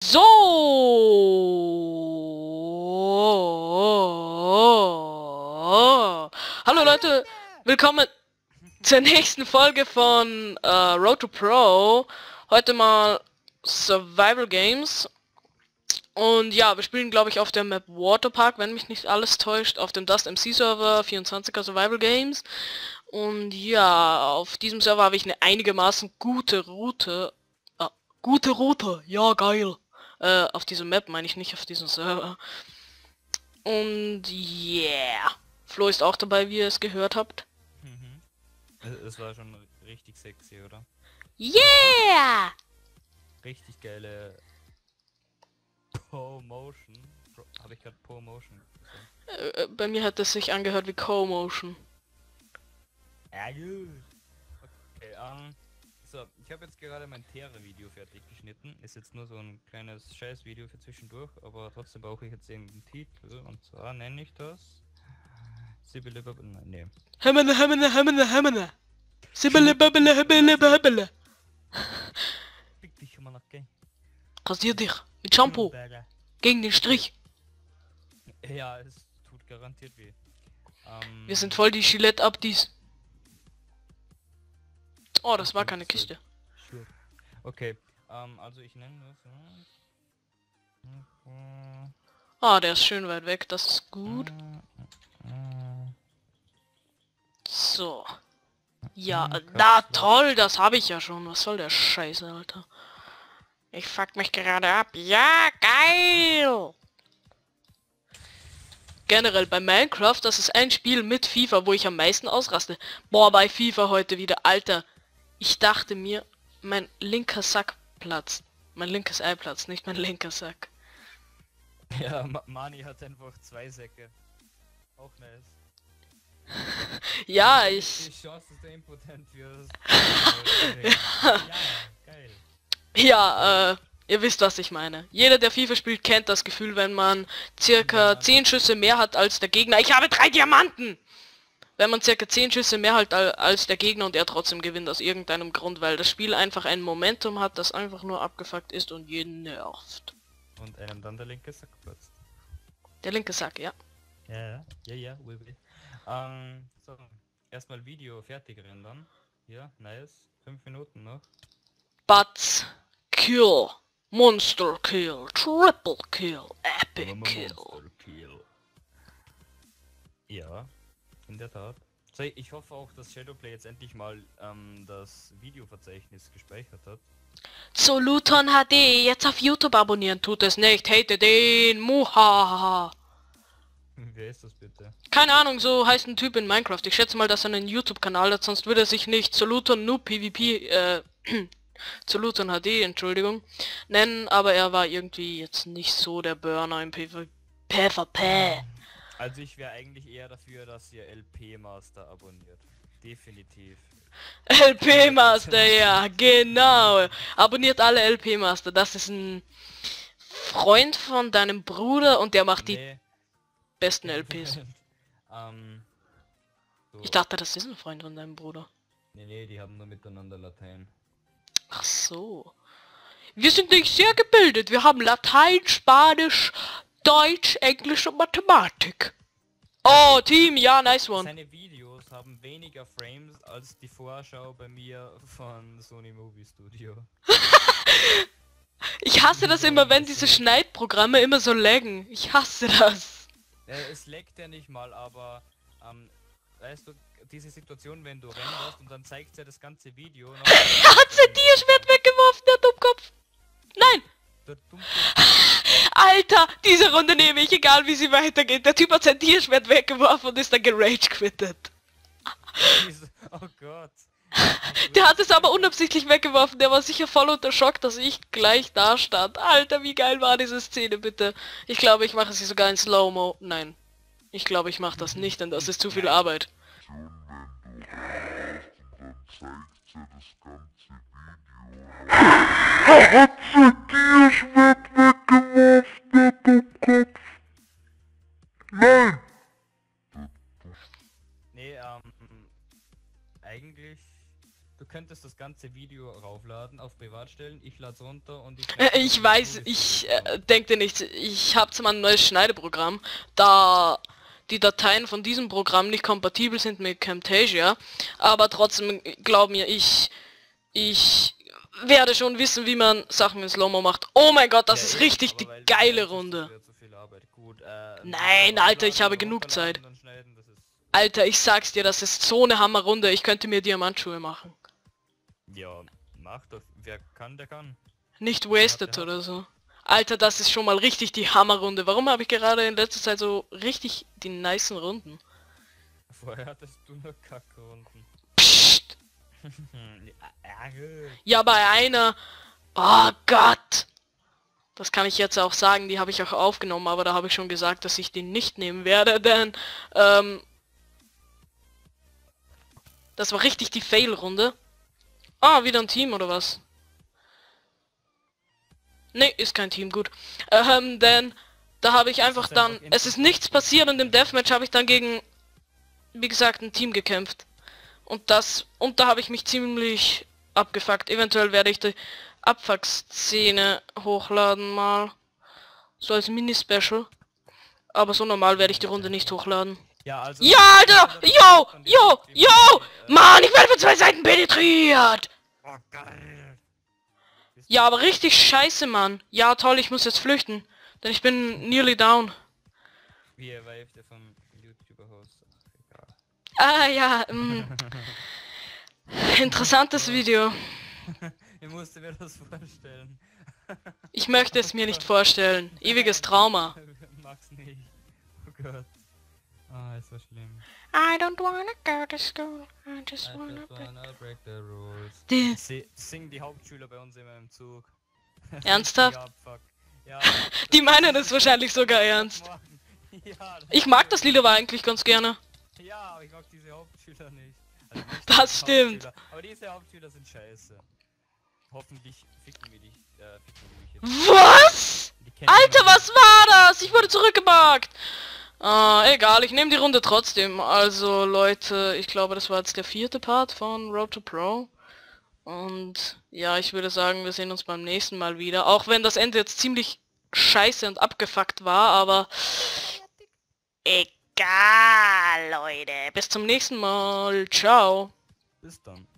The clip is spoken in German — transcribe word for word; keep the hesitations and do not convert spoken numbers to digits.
So, hallo Leute, willkommen zur nächsten Folge von äh, Road to Pro. Heute mal Survival Games. Und ja, wir spielen glaube ich auf der Map Waterpark, wenn mich nicht alles täuscht, auf dem Dust M C Server, vierundzwanziger Survival Games. Und ja, auf diesem Server habe ich eine einigermaßen gute Route. Ah, gute Route, ja geil. Äh, auf dieser Map meine ich, nicht auf diesem Server. Und yeah. Flo ist auch dabei, wie ihr es gehört habt. Mhm. Es war schon richtig sexy, oder? Yeah! Richtig geile Po-Motion. Habe ich gerade Po-Motion gesagt? Äh, bei mir hat es sich angehört wie Co-Motion. Ja gut. Okay, ähm, so, ich habe jetzt gerade mein Terra-Video fertig geschnitten. Ist jetzt nur so ein kleines Scheiß-Video für zwischendurch, aber trotzdem brauche ich jetzt irgendeinen Titel. Und zwar nenne ich das... Sibylle, nein, nee. Hemmene, hemmene, hemmene, hemmene. Sibbele, babbele, hibbele, babbele. Fick dich immer noch, gell? Rasier dich mit Shampoo gegen den Strich. Ja, es tut garantiert weh. Ähm, Wir sind voll die Gillette-Abdies. Oh, das war keine Kiste. Okay, ähm, also ich nenne das... Ah, der ist schön weit weg, das ist gut. So. Ja, na toll, das habe ich ja schon. Was soll der Scheiße, Alter? Ich fuck mich gerade ab. Ja, geil! Generell bei Minecraft, das ist ein Spiel mit FIFA, wo ich am meisten ausraste. Boah, bei FIFA heute wieder, Alter. Ich dachte mir, mein linker Sack platzt. Mein linkes Ei platzt, nicht mein linker Sack. Ja, Ma Mani hat einfach zwei Säcke. Auch nice. Ja, ich... Die Chance, dass du impotent wirst. Ja, geil. Ja, äh, ihr wisst, was ich meine. Jeder, der FIFA spielt, kennt das Gefühl, wenn man circa zehn Schüsse mehr hat als der Gegner. Ich habe drei Diamanten! Wenn man circa zehn Schüsse mehr hat als der Gegner und er trotzdem gewinnt aus irgendeinem Grund, weil das Spiel einfach ein Momentum hat, das einfach nur abgefuckt ist und jeden nervt. Und einem dann der linke Sack platzt. Der linke Sack, ja. Ja, ja, ja, will be. Ähm, so. Erstmal Video fertig rendern. Ja, nice. Fünf Minuten noch. Butts, Kill, Monster Kill, Triple Kill, Epic Kill. Kill. Ja, in der Tat. So, ich hoffe auch, dass Shadowplay jetzt endlich mal ähm, das Videoverzeichnis gespeichert hat. So Luton H D, jetzt auf YouTube abonnieren, tut es nicht, hate den, muhahaha. Wer ist das bitte? Keine Ahnung, so heißt ein Typ in Minecraft. Ich schätze mal, dass er einen YouTube-Kanal hat, sonst würde er sich nicht Soluton Noob PvP, äh, Soluton H D, Entschuldigung, nennen, aber er war irgendwie jetzt nicht so der Burner im PvP. PvP. Also ich wäre eigentlich eher dafür, dass ihr L P Master abonniert. Definitiv. L P Master, ja, genau. Abonniert alle L P Master. Das ist ein Freund von deinem Bruder und der macht die Nee. besten L Ps. ähm, so. Ich dachte, das ist ein Freund von deinem Bruder. Nee, nee, die haben nur miteinander Latein. Ach so. Wir sind nicht sehr gebildet. Wir haben Latein, Spanisch, Deutsch, Englisch und Mathematik. Oh, Team, ja, nice one. Seine Videos haben weniger Frames als die Vorschau bei mir von Sony Movie Studio. Ich hasse das immer, wenn diese Schneidprogramme immer so laggen. Ich hasse das. Äh, es leckt ja nicht mal, aber ähm, weißt du, diese Situation, wenn du renderst und dann zeigt ja das ganze Video. Noch Er hat sein Tierschwert weggeworfen, der Dummkopf. Nein. Der Alter, diese Runde nehme ich, egal wie sie weitergeht. Der Typ hat sein Tierschwert weggeworfen und ist dann gerage quittet. Oh Gott. Der hat es aber unabsichtlich weggeworfen. Der war sicher voll unter Schock, dass ich gleich da stand. Alter, wie geil war diese Szene, bitte. Ich glaube, ich mache sie sogar in Slow-Mo. Nein. Ich glaube, ich mache das nicht, denn das ist zu viel Arbeit. Hat sein Tierschwert weggeworfen, der Dummkopf. Nein. Nee, ähm, eigentlich, du könntest das ganze Video raufladen, auf Privat stellen, ich lade es runter und ich... Äh, ich weiß, ich äh, denke nicht. Ich habe zwar ein neues Schneideprogramm, da die Dateien von diesem Programm nicht kompatibel sind mit Camtasia, aber trotzdem, glaub mir, ich ich werde schon wissen, wie man Sachen in Slow-Mo macht. Oh mein Gott, das Ja, ist eben, richtig aber die weil- geile das Runde. wird zu viel Arbeit. Gut, äh, Nein, Alter, ich habe genug Zeit. runterladen, dann schneiden, das ist... Alter, ich sag's dir, das ist so eine Hammerrunde. Ich könnte mir Diamantschuhe machen. Ja, mach doch. Wer kann, der kann. Nicht wasted oder so. Alter, das ist schon mal richtig die Hammerrunde. Warum habe ich gerade in letzter Zeit so richtig die nicen Runden? Vorher hattest du nur Kackrunden. Psst. Ja, gut. Ja, bei einer... Oh Gott! Das kann ich jetzt auch sagen, die habe ich auch aufgenommen, aber da habe ich schon gesagt, dass ich die nicht nehmen werde, denn... Ähm, das war richtig die Fail-Runde. Ah, wieder ein Team oder was? Ne, ist kein Team, gut. Ähm, denn da habe ich einfach dann... Es ist nichts passiert und im Deathmatch habe ich dann gegen, wie gesagt, ein Team gekämpft. Und das... Und da habe ich mich ziemlich abgefuckt. Eventuell werde ich die Abfuck-Szene hochladen mal. So als Mini-Special. Aber so normal werde ich die Runde nicht hochladen. Ja, also... Ja, Alter! Yo! Yo! Yo! Mann, ich werde von zwei Seiten penetriert! Oh, geil. Ja, aber richtig scheiße, Mann. Ja, toll, ich muss jetzt flüchten. Denn ich bin nearly down. Wie er waved vom YouTuber-Host. Egal. Ah, ja, mm. Interessantes Video. Ich musste mir das vorstellen. Ich möchte es mir nicht vorstellen. Ewiges Trauma. Mag's nicht. Oh Gott. Ah, ist so schlimm. I don't wanna go to school. I just I wanna just play. wanna break the rules. Die- Sie singen die Hauptschüler bei uns immer im Zug. Ernsthaft? Ja, fuck. Ja, Die meinen das wahrscheinlich sogar ernst. Mann. Ja, Ich mag das Lied aber eigentlich ganz gerne. Ja, aber ich mag diese Hauptschüler nicht. Also nicht Das diese stimmt. Hauptschüler, aber diese Hauptschüler sind scheiße. Hoffentlich ficken wir dich, äh, ficken wir dich jetzt. Was? Die kennen Alter, wir was war das? Ich wurde zurückgebackt. Ah, egal, ich nehme die Runde trotzdem. Also Leute, ich glaube, das war jetzt der vierte Part von Road to Pro. Und ja, ich würde sagen, wir sehen uns beim nächsten Mal wieder. Auch wenn das Ende jetzt ziemlich scheiße und abgefuckt war, aber... Egal, Leute. Bis zum nächsten Mal. Ciao. Bis dann.